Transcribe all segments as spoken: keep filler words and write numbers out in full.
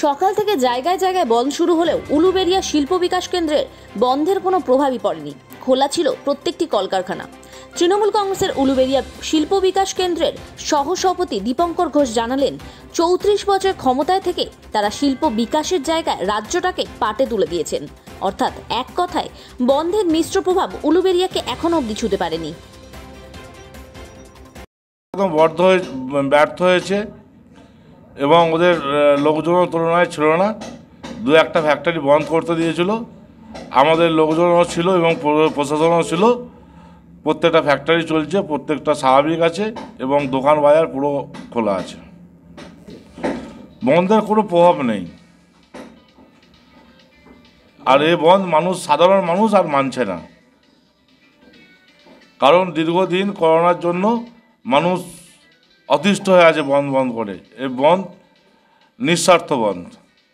সকাল থেকে জায়গায় জায়গায় বন্ধ শুরু হলেও উলুবেড়িয়া শিল্প বিকাশ কেন্দ্রের বন্ধের কোনো প্রভাবই পড়েনি। খোলা ছিল প্রত্যেকটি কলকারখানা। তৃণমূল কংগ্রেসের উলুবেড়িয়া শিল্প বিকাশ কেন্দ্রের সহসভাপতি দীপঙ্কর ঘোষ জানালেন, চৌত্রিশ বছর ক্ষমতায় থেকে তারা শিল্প বিকাশের জায়গায় রাজ্যটাকে পাটে তুলে দিয়েছেন। অর্থাৎ এক কথায় বন্ধের মিশ্র প্রভাব উলুবেড়িয়াকে এখনো অবধি ছুঁতে পারেনি। ব্যর্থ হয়েছে এবং ওদের লোকজনের তুলনায় ছিল না। দু একটা ফ্যাক্টরি বন্ধ করতে দিয়েছিল, আমাদের লোকজনও ছিল এবং প্রশাসনও ছিল। প্রত্যেকটা ফ্যাক্টরি চলছে, প্রত্যেকটা স্বাভাবিক আছে এবং দোকান বাজার পুরো খোলা আছে। বন্ধের কোনো প্রভাব নেই। আর এই বন্ধ মানুষ, সাধারণ মানুষ আর মানছে না, কারণ দীর্ঘদিন করোনার জন্য মানুষ অতিষ্ঠ হয়ে আছে বন্ধ বন্ধ করে। এই বন্ধ নিঃস্বার্থ বন্ধ।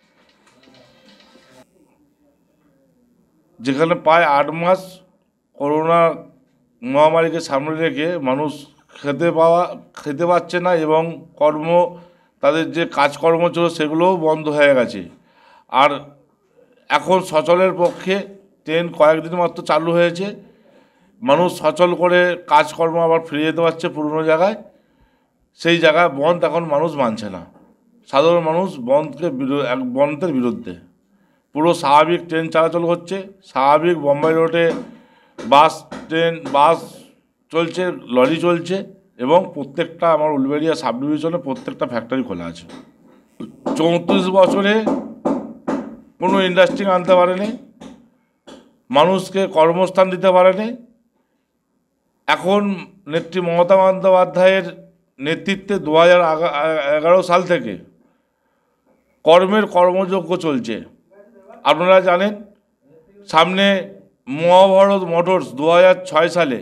যেখানে প্রায় আট মাস করোনা মহামারীকে সামনে রেখে মানুষ খেতে পাওয়া খেতে পাচ্ছে না এবং কর্ম, তাদের যে কাজকর্ম ছিল সেগুলোও বন্ধ হয়ে গেছে। আর এখন সচলের পক্ষে ট্রেন কয়েকদিন মাত্র চালু হয়েছে, মানুষ সচল করে কাজকর্ম আবার ফিরে যেতে পারছে পুরনো জায়গায়। সেই জায়গায় বন্ধ এখন মানুষ মানছে না। সাধারণ মানুষ বন্ধকে বন্ধের বিরুদ্ধে। পুরো স্বাভাবিক ট্রেন চলাচল হচ্ছে, স্বাভাবিক বোম্বাই রোডে বাস ট্রেন বাস চলছে, লরি চলছে এবং প্রত্যেকটা আমার উলুবেড়িয়া সাব ডিভিশনে প্রত্যেকটা ফ্যাক্টরি খোলা আছে। চৌত্রিশ বছরে কোনো ইন্ডাস্ট্রি আনতে পারেনি, মানুষকে কর্মস্থান দিতে পারেনি। এখন নেত্রী মমতা বন্দ্যোপাধ্যায়ের নেতৃত্বে দু হাজার এগারো সাল থেকে কর্মের কর্মযজ্ঞ চলছে। আপনারা জানেন, সামনে মহাভারত মোটরস দু হাজার ছয় সালে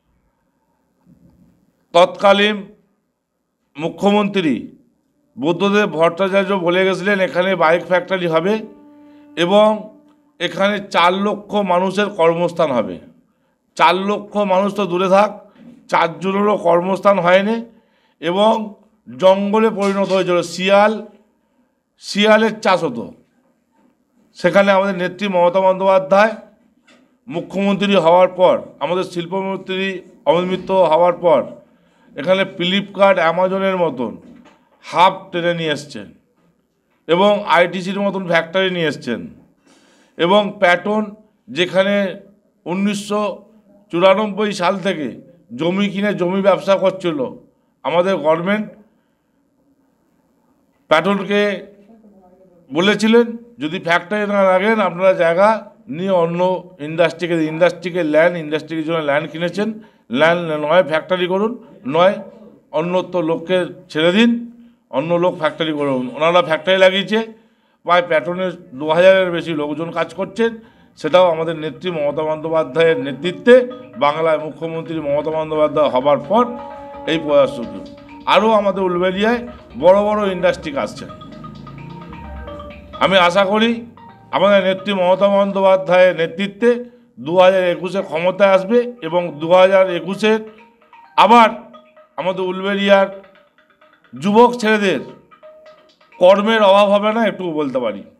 তৎকালীন মুখ্যমন্ত্রী বুদ্ধদেব ভট্টাচার্য বলে গেছিলেন এখানে বাইক ফ্যাক্টরি হবে এবং এখানে চার লক্ষ মানুষের কর্মস্থান হবে। চার লক্ষ মানুষ তো দূরে থাক, চারজনেরও কর্মস্থান হয়নি এবং জঙ্গলে পরিণত হয়েছিল। শিয়াল শিয়ালের চাষ হতো সেখানে। আমাদের নেত্রী মমতা বন্দ্যোপাধ্যায় মুখ্যমন্ত্রী হওয়ার পর, আমাদের শিল্পমন্ত্রী অমিত মিত্র হওয়ার পর এখানে ফ্লিপকার্ট অ্যামাজনের মতন হাব টেনে নিয়ে এসছেন এবং আইটিসির মতন ফ্যাক্টরি নিয়ে এসছেন এবং প্যাটন, যেখানে উনিশশো চুরানব্বই সাল থেকে জমি কিনে জমি ব্যবসা করছিল, আমাদের গভর্নমেন্ট প্যাটনকে বলেছিলেন যদি ফ্যাক্টরি না লাগেন আপনারা জায়গা নিয়ে অন্য ইন্ডাস্ট্রিকে ইন্ডাস্ট্রিকে ল্যান্ড ইন্ডাস্ট্রির জন্য ল্যান্ড কিনেছেন, ল্যান্ড নয় ফ্যাক্টরি করুন, নয় অন্যত্র লোককে ছেড়ে দিন, অন্য লোক ফ্যাক্টরি করুন। ওনারা ফ্যাক্টরি লাগিয়েছে, প্রায় প্যাটনের দু হাজারের বেশি লোকজন কাজ করছেন। সেটাও আমাদের নেত্রী মমতা বন্দ্যোপাধ্যায়ের নেতৃত্বে, বাংলায় মুখ্যমন্ত্রী মমতা বন্দ্যোপাধ্যায় হবার পর এই প্রয়াস শুরু। আরও আমাদের উলুবেড়িয়ায় বড় বড় ইন্ডাস্ট্রি আসছে। আমি আশা করি আমাদের নেত্রী মমতা বন্দ্যোপাধ্যায়ের নেতৃত্বে দু হাজার একুশে ক্ষমতায় আসবে এবং দু হাজার একুশের আবার আমাদের উলুবেড়িয়ার যুবক ছেলেদের কর্মের অভাব হবে না, একটু বলতে পারি।